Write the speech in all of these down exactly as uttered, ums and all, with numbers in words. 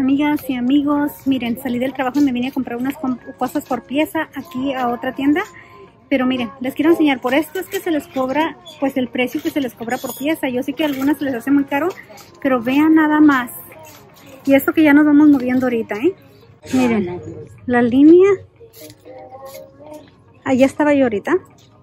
amigas y amigos. Miren, salí del trabajo y me vine a comprar unas cosas por pieza aquí a otra tienda. Pero miren, les quiero enseñar, por esto es que se les cobra, pues el precio que se les cobra por pieza. Yo sé que a algunas se les hace muy caro, pero vean nada más. Y esto que ya nos vamos moviendo ahorita, ¿eh? Miren, la línea, allá estaba yo ahorita.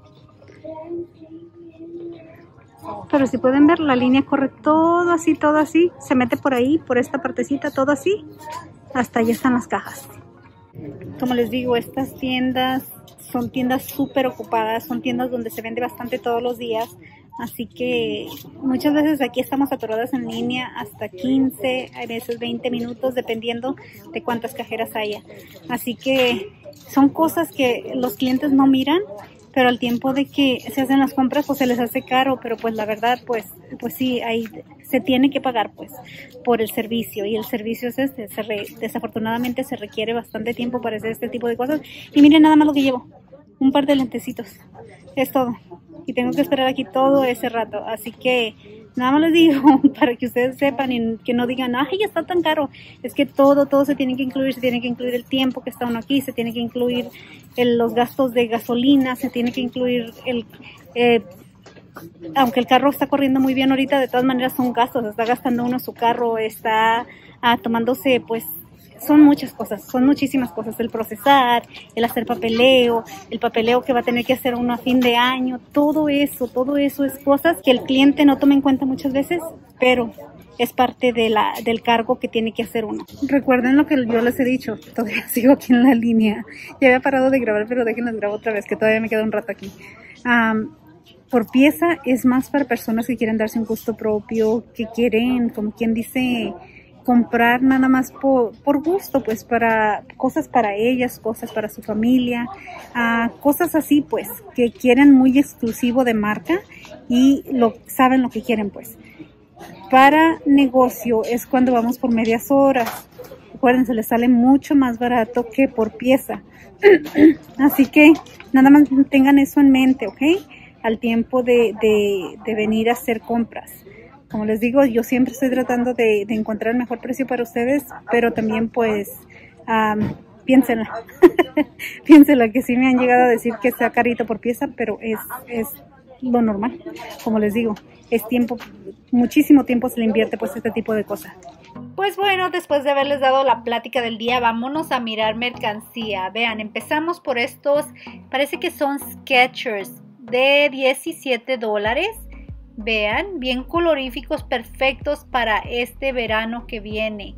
Pero si pueden ver, la línea corre todo así, todo así. Se mete por ahí, por esta partecita, todo así. Hasta allá están las cajas. Como les digo, estas tiendas son tiendas súper ocupadas. Son tiendas donde se vende bastante todos los días. Así que muchas veces aquí estamos atoradas en línea hasta quince, a veces veinte minutos, dependiendo de cuántas cajeras haya. Así que son cosas que los clientes no miran. Pero al tiempo de que se hacen las compras, pues se les hace caro, pero pues la verdad, pues pues sí, ahí se tiene que pagar, pues, por el servicio. Y el servicio es este, se re, desafortunadamente se requiere bastante tiempo para hacer este tipo de cosas. Y miren nada más lo que llevo, un par de lentecitos, es todo. Y tengo que esperar aquí todo ese rato, así que nada más les digo para que ustedes sepan y que no digan, ay, ya está tan caro. Es que todo, todo se tiene que incluir, se tiene que incluir el tiempo que está uno aquí, se tiene que incluir el, los gastos de gasolina, se tiene que incluir el... Eh, aunque el carro está corriendo muy bien ahorita, de todas maneras son gastos, está gastando uno su carro, está ah, tomándose pues... Son muchas cosas, son muchísimas cosas, el procesar, el hacer papeleo, el papeleo que va a tener que hacer uno a fin de año, todo eso, todo eso es cosas que el cliente no toma en cuenta muchas veces, pero es parte de la, del cargo que tiene que hacer uno. Recuerden lo que yo les he dicho, todavía sigo aquí en la línea, ya había parado de grabar, pero déjenles grabo otra vez, que todavía me queda un rato aquí. Um, por pieza es más para personas que quieren darse un gusto propio, que quieren, como quien dice... comprar nada más por, por gusto, pues para cosas para ellas, cosas para su familia, uh, cosas así pues que quieren muy exclusivo de marca y lo saben lo que quieren pues. Para negocio es cuando vamos por medias horas, acuérdense, les sale mucho más barato que por pieza. Así que nada más tengan eso en mente, ¿ok? Al tiempo de, de, de venir a hacer compras. Como les digo, yo siempre estoy tratando de, de encontrar el mejor precio para ustedes, pero también pues um, piénsenla. Piénsenla, que sí me han llegado a decir que está carito por pieza, pero es, es lo normal. Como les digo, es tiempo, muchísimo tiempo se le invierte pues este tipo de cosas. Pues bueno, después de haberles dado la plática del día, vámonos a mirar mercancía. Vean, empezamos por estos, parece que son Skechers de diecisiete dólares. Vean, bien coloríficos, perfectos para este verano que viene.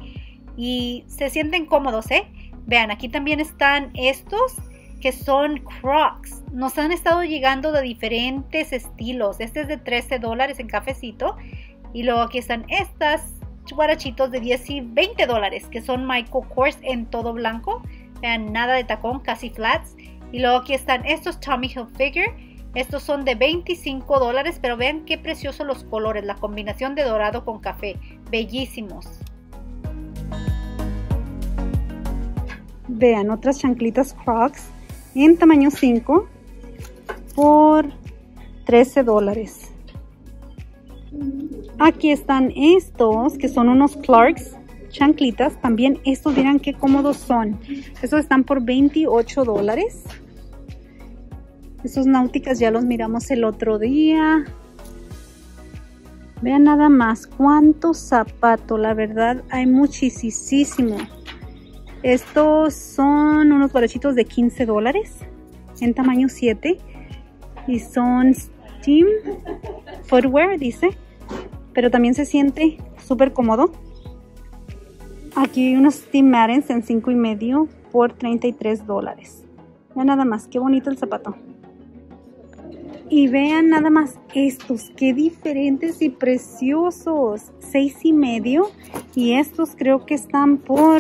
Y se sienten cómodos, ¿eh? Vean, aquí también están estos que son Crocs. Nos han estado llegando de diferentes estilos. Este es de trece dólares en cafecito. Y luego aquí están estas guarachitos de diez y veinte dólares, que son Michael Kors en todo blanco. Vean, nada de tacón, casi flats. Y luego aquí están estos Tommy Hilfiger. Estos son de veinticinco dólares, pero vean qué preciosos los colores, la combinación de dorado con café, bellísimos. Vean, otras chanclitas Crocs en tamaño cinco por trece dólares. Aquí están estos, que son unos Clarks chanclitas, también estos, miren qué cómodos son. Estos están por veintiocho dólares. Esos náuticas ya los miramos el otro día. Vean nada más cuántos zapatos, la verdad hay muchísimo. Estos son unos guarachitos de quince dólares en tamaño siete. Y son Steam Footwear, dice. Pero también se siente súper cómodo. Aquí hay unos Steam Maddens en cinco y medio por treinta y tres dólares. Vean nada más, qué bonito el zapato. Y vean nada más estos, qué diferentes y preciosos. seis y medio. Y estos creo que están por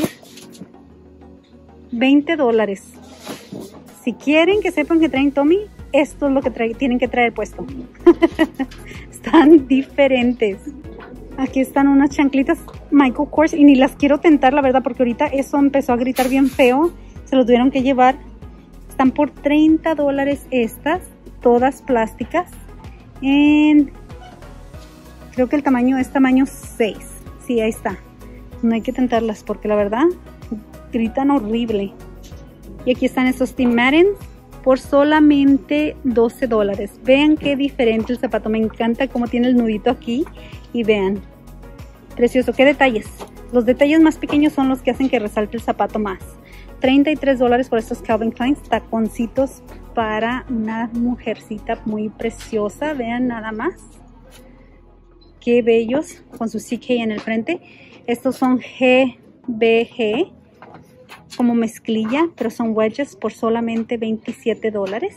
veinte dólares. Si quieren que sepan que traen Tommy, esto es lo que trae, tienen que traer puesto. Están diferentes. Aquí están unas chanclitas Michael Kors y ni las quiero tentar, la verdad, porque ahorita eso empezó a gritar bien feo. Se los tuvieron que llevar. Están por treinta dólares estas. Todas plásticas en, creo que el tamaño es tamaño seis, sí, ahí está, No hay que tentarlas porque la verdad gritan horrible. Y aquí están estos Tim Martens por solamente doce dólares. Vean qué diferente el zapato. Me encanta cómo tiene el nudito aquí. Y vean. Precioso. Qué detalles. Los detalles más pequeños son los que hacen que resalte el zapato más. treinta y tres dólares por estos Calvin Klein. Taconcitos para una mujercita muy preciosa. Vean nada más. Qué bellos. Con su C K en el frente. Estos son G B G. Como mezclilla, pero son wedges por solamente veintisiete dólares.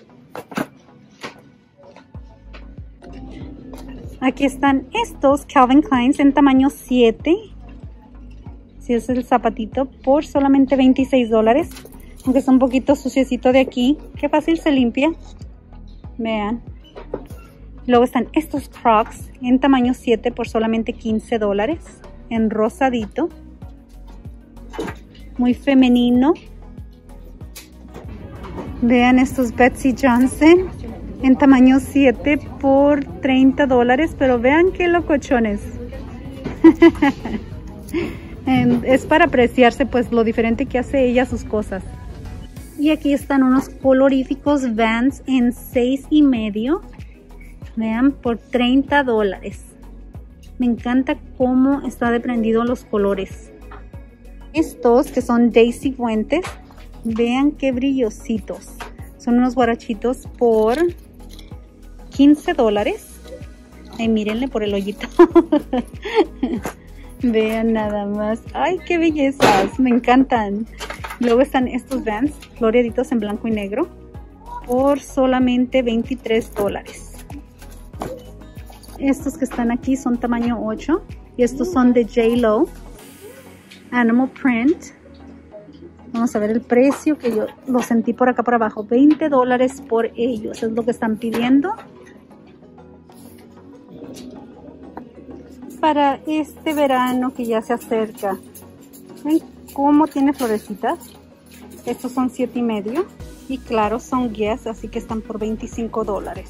Aquí están estos Calvin Klein en tamaño siete. Si es el zapatito, por solamente veintiséis dólares. Aunque está un poquito suciecito de aquí. Qué fácil se limpia. Vean. Luego están estos Crocs en tamaño siete por solamente quince dólares. En rosadito. Muy femenino. Vean estos Betsy Johnson en tamaño siete por treinta dólares. Pero vean qué locochones. Es para apreciarse pues lo diferente que hace ella sus cosas. Y aquí están unos coloríficos Vans en seis y medio. Vean, por treinta dólares. Me encanta cómo está de prendido los colores. Estos que son Daisy Fuentes, vean qué brillositos. Son unos guarachitos por quince dólares. Ay, mírenle por el hoyito. Vean nada más. Ay, qué bellezas, me encantan. Luego están estos Vans floreaditos en blanco y negro por solamente veintitrés dólares. Estos que están aquí son tamaño ocho y estos son de J Lo. Animal Print. Vamos a ver el precio que yo lo sentí por acá por abajo. veinte dólares por ellos. Es lo que están pidiendo. Para este verano que ya se acerca. ¿Ven cómo tiene florecitas? Estos son siete y medio. Y claro, son Guess, así que están por veinticinco dólares.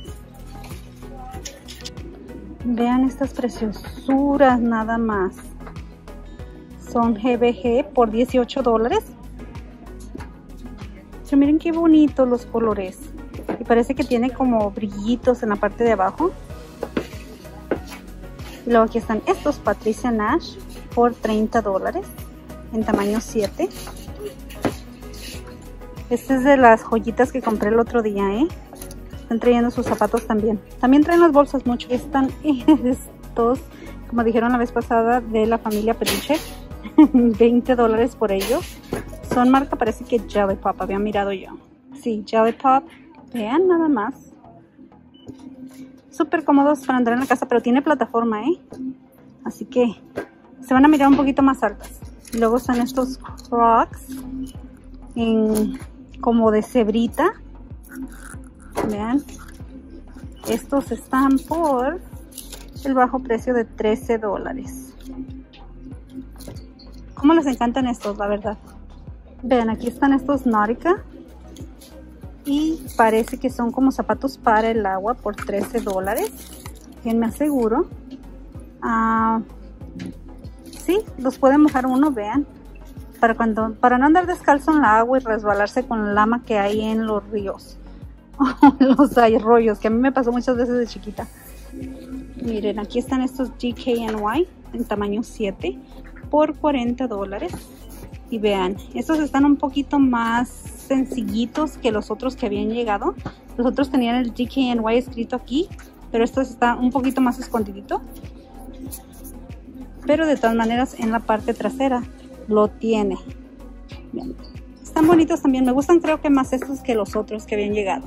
Vean estas preciosuras nada más. Son G B G por dieciocho dólares. Pero miren qué bonitos los colores. Y parece que tiene como brillitos en la parte de abajo. Y luego aquí están estos Patricia Nash por treinta dólares. En tamaño siete. Este es de las joyitas que compré el otro día, ¿eh? Están trayendo sus zapatos también. También traen las bolsas mucho. Están estos, como dijeron la vez pasada, de la familia Peluche. veinte dólares por ellos. Son marca, parece que Jelly Pop, había mirado yo. Sí, Jelly Pop. Vean nada más. Súper cómodos para andar en la casa, pero tiene plataforma, ¿eh? Así que se van a mirar un poquito más altas. Y luego son estos Crocs en, como de cebrita. Vean. Estos están por el bajo precio de trece dólares. ¿Cómo les encantan estos, la verdad? Vean, aquí están estos Nautica. Y parece que son como zapatos para el agua por trece dólares. Bien, me aseguro. Ah, sí, los puede mojar uno, vean. Para, cuando, para no andar descalzo en la agua y resbalarse con la lama que hay en los ríos. Los arroyos, que a mí me pasó muchas veces de chiquita. Miren, aquí están estos G K N Y en tamaño siete por cuarenta dólares. Y vean, estos están un poquito más sencillitos que los otros que habían llegado. Los otros tenían el G K N Y escrito aquí, pero estos están un poquito más escondidito. Pero de todas maneras en la parte trasera lo tiene. Bien. Están bonitos también, me gustan creo que más estos que los otros que habían llegado.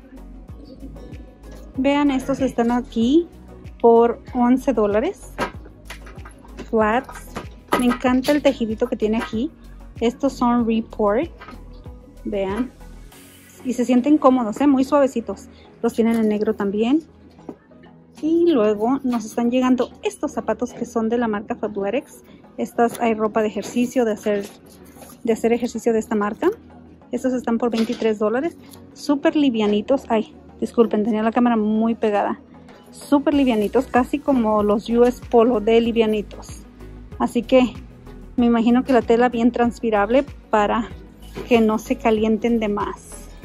Vean, estos están aquí por once dólares. Flats. Me encanta el tejidito que tiene aquí. Estos son Report. Vean. Y se sienten cómodos, ¿eh? Muy suavecitos. Los tienen en negro también. Y luego nos están llegando estos zapatos que son de la marca Fabletics. Estas hay ropa de ejercicio, de hacer, de hacer ejercicio de esta marca. Estos están por veintitrés dólares. Súper livianitos. Ay, disculpen, tenía la cámara muy pegada. Súper livianitos, casi como los U S Polo de livianitos. Así que me imagino que la tela bien transpirable para que no se calienten de más.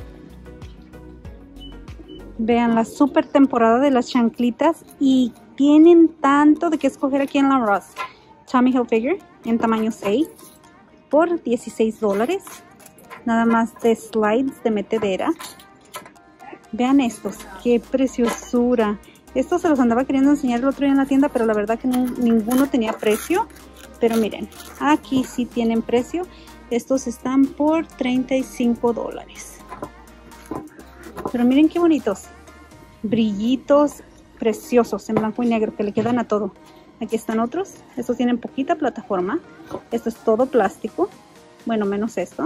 Vean la super temporada de las chanclitas y tienen tanto de qué escoger aquí en la Ross. Tommy Hilfiger en tamaño seis por dieciséis dólares. Nada más de slides de metedera. Vean estos, qué preciosura. Estos se los andaba queriendo enseñar el otro día en la tienda, pero la verdad que no, ninguno tenía precio. Pero miren, aquí sí tienen precio. Estos están por treinta y cinco dólares. Pero miren qué bonitos. Brillitos preciosos en blanco y negro que le quedan a todo. Aquí están otros. Estos tienen poquita plataforma. Esto es todo plástico. Bueno, menos esto.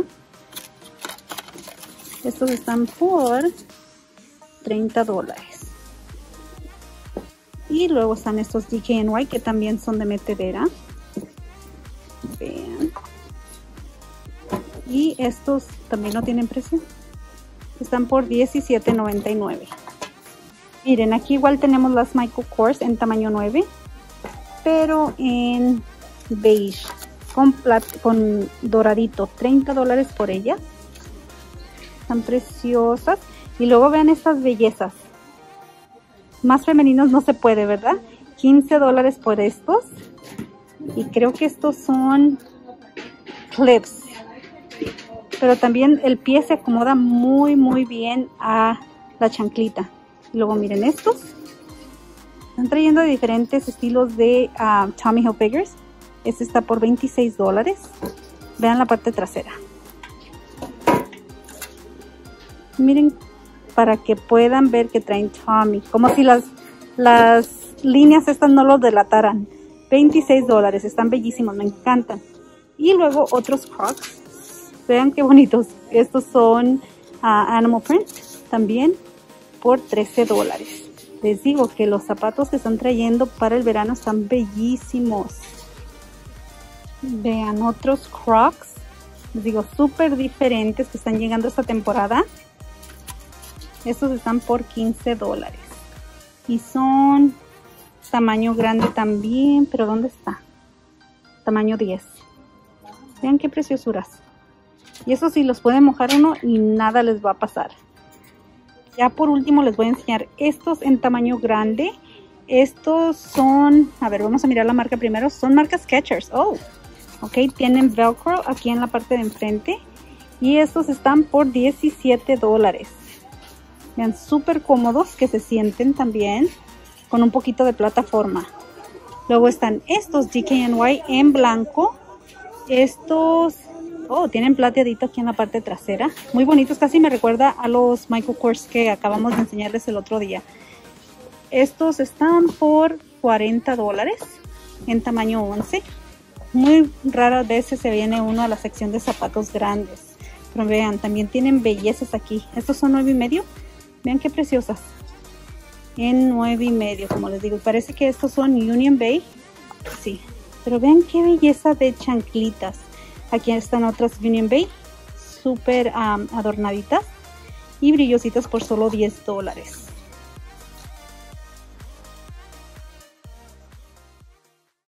Estos están por treinta dólares. Y luego están estos D K N Y que también son de metedera. Vean. Y estos también no tienen precio. Están por diecisiete noventa y nueve. Miren, aquí igual tenemos las Michael Kors en tamaño nueve. Pero en beige. Con, plat con doradito. treinta dólares por ellas. Están preciosas. Y luego vean estas bellezas. Más femeninos no se puede, ¿verdad? quince dólares por estos. Y creo que estos son clips. Pero también el pie se acomoda muy, muy bien a la chanclita. Y luego miren estos. Están trayendo de diferentes estilos de uh, Tommy Hilfiger. Este está por veintiséis dólares. Vean la parte trasera. Miren, para que puedan ver que traen Tommy. Como si las, las líneas estas no los delataran. veintiséis dólares. Están bellísimos. Me encantan. Y luego otros Crocs. Vean qué bonitos. Estos son uh, Animal Print. También por trece dólares. Les digo que los zapatos que están trayendo para el verano están bellísimos. Vean otros Crocs. Les digo, súper diferentes que están llegando esta temporada. Estos están por quince dólares. Y son tamaño grande también. ¿Pero dónde está? Tamaño diez. Vean qué preciosuras. Y estos sí los pueden mojar uno y nada les va a pasar. Ya por último les voy a enseñar estos en tamaño grande. Estos son, a ver, vamos a mirar la marca primero. Son marcas Skechers. Oh, ok, tienen velcro aquí en la parte de enfrente. Y estos están por diecisiete dólares. Vean, súper cómodos que se sienten también. Con un poquito de plataforma. Luego están estos D K N Y en blanco. Estos, oh, tienen plateadito aquí en la parte trasera. Muy bonitos, casi me recuerda a los Michael Kors que acabamos de enseñarles el otro día. Estos están por cuarenta dólares en tamaño once. Muy raras veces se viene uno a la sección de zapatos grandes. Pero vean, también tienen bellezas aquí. Estos son nueve y medio. Vean qué preciosas. En nueve y medio, como les digo. Parece que estos son Union Bay. Sí. Pero vean qué belleza de chanclitas. Aquí están otras Union Bay. Súper um, adornaditas. Y brillositas por solo diez dólares.